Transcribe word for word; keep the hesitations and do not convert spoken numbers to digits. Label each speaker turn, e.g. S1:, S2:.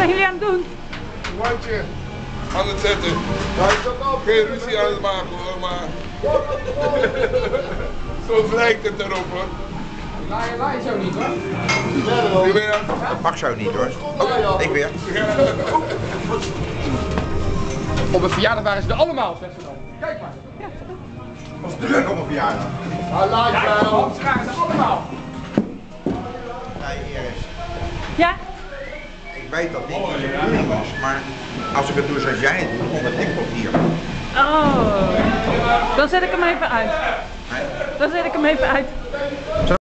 S1: zijn jullie aan het doen?
S2: Een wandje aan het zetten. Geen ruzie aan het maken hoor, maar zo lijkt het erop hoor.
S3: Laaien, laaien zo niet hoor.
S2: Nu weer.
S4: Dat mag zo niet hoor. Oh, ik weer.
S3: Op een verjaardag waren ze er allemaal, zegt ze dan. Kijk maar.
S4: Was druk op een verjaardag.
S3: Ah, laat je wel. Ze waren er allemaal.
S4: Nee, Iris.
S1: Ja?
S4: Ik weet dat dit niet de bedoeling was, maar als ik het doe zoals jij het doet, onder TikTok hier.
S1: Oh. Dan zet ik hem even uit. Dan zet ik hem even uit.